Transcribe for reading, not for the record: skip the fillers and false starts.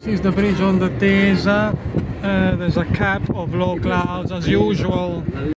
This is the bridge on the Tesa. There's a cap of low clouds as usual.